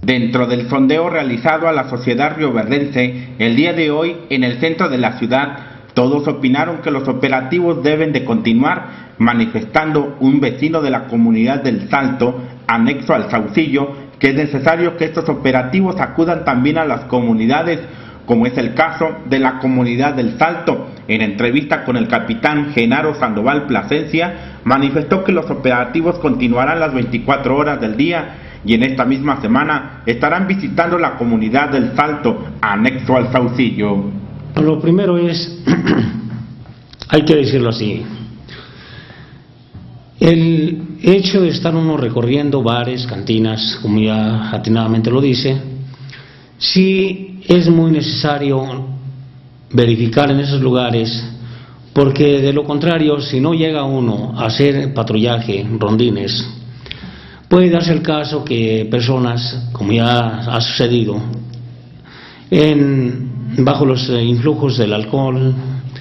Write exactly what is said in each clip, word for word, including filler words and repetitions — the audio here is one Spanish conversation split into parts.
Dentro del sondeo realizado a la sociedad rioverdense el día de hoy en el centro de la ciudad, todos opinaron que los operativos deben de continuar, manifestando un vecino de la comunidad del Salto, anexo al Saucillo, que es necesario que estos operativos acudan también a las comunidades, como es el caso de la comunidad del Salto. En entrevista con el capitán Genaro Sandoval Plasencia, manifestó que los operativos continuarán las veinticuatro horas del día y en esta misma semana estarán visitando la comunidad del Salto, anexo al Saucillo. Lo primero es, hay que decirlo así, el hecho de estar uno recorriendo bares, cantinas, como ya atinadamente lo dice, sí es muy necesario verificar en esos lugares, porque de lo contrario, si no llega uno a hacer patrullaje, rondines, puede darse el caso que personas, como ya ha sucedido, en, bajo los influjos del alcohol,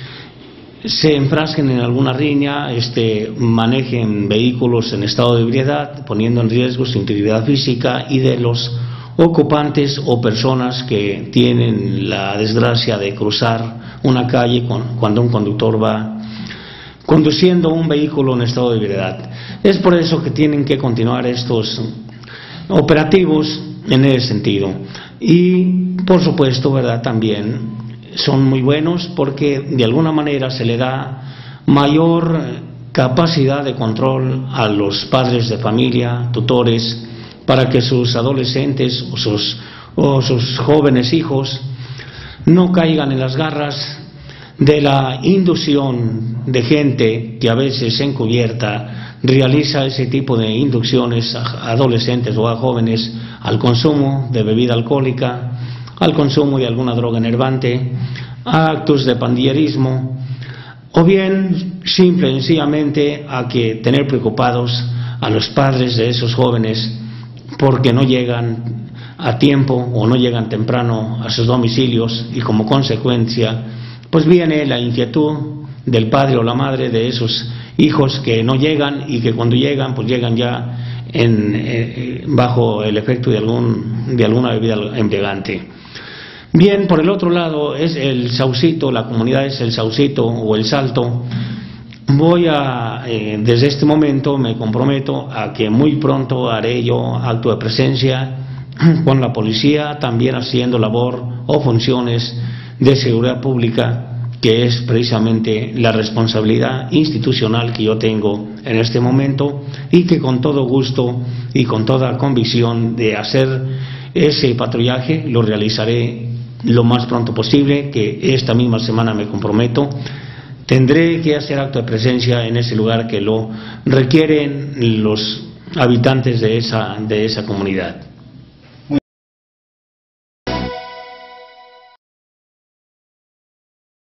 se enfrasquen en alguna riña, este, manejen vehículos en estado de ebriedad, poniendo en riesgo su integridad física y de los ocupantes o personas que tienen la desgracia de cruzar una calle con, cuando un conductor va conduciendo un vehículo en estado de ebriedad. Es por eso que tienen que continuar estos operativos en ese sentido. Y por supuesto, ¿verdad?, también son muy buenos porque de alguna manera se le da mayor capacidad de control a los padres de familia, tutores, para que sus adolescentes o sus, o sus jóvenes hijos no caigan en las garras de la inducción de gente que a veces encubierta realiza ese tipo de inducciones a adolescentes o a jóvenes al consumo de bebida alcohólica, al consumo de alguna droga enervante, a actos de pandillerismo, o bien simple y sencillamente a que tener preocupados a los padres de esos jóvenes porque no llegan a tiempo o no llegan temprano a sus domicilios y como consecuencia pues viene la inquietud del padre o la madre de esos hijos que no llegan y que cuando llegan pues llegan ya en, eh, bajo el efecto de, algún, de alguna bebida embriagante. Bien, por el otro lado es el Saucito, la comunidad es el Saucito o el Salto. Voy a, eh, desde este momento me comprometo a que muy pronto haré yo acto de presencia con la policía, también haciendo labor o funciones de seguridad pública, que es precisamente la responsabilidad institucional que yo tengo en este momento y que con todo gusto y con toda convicción de hacer ese patrullaje lo realizaré lo más pronto posible, que esta misma semana me comprometo. Tendré que hacer acto de presencia en ese lugar que lo requieren los habitantes de esa, de esa comunidad.